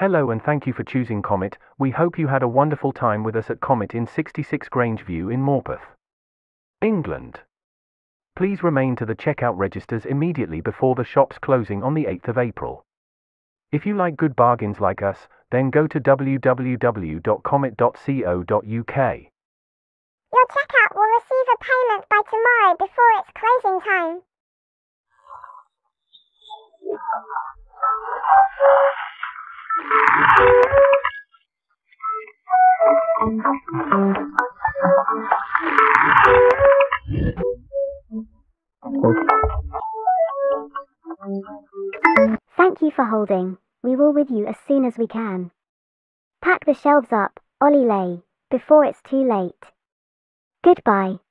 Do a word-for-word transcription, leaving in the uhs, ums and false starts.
Hello and thank you for choosing Comet. We hope you had a wonderful time with us at Comet in sixty-six Grange View in Morpeth, England. Please remain to the checkout registers immediately before the shop's closing on the eighth of April. If you like good bargains like us, then go to w w w dot comet dot co dot u k. Your checkout will receive a payment by tomorrow before its closing time. Thank you for holding. We will with you as soon as we can. Pack the shelves up, Ollie Lay, before it's too late. Goodbye.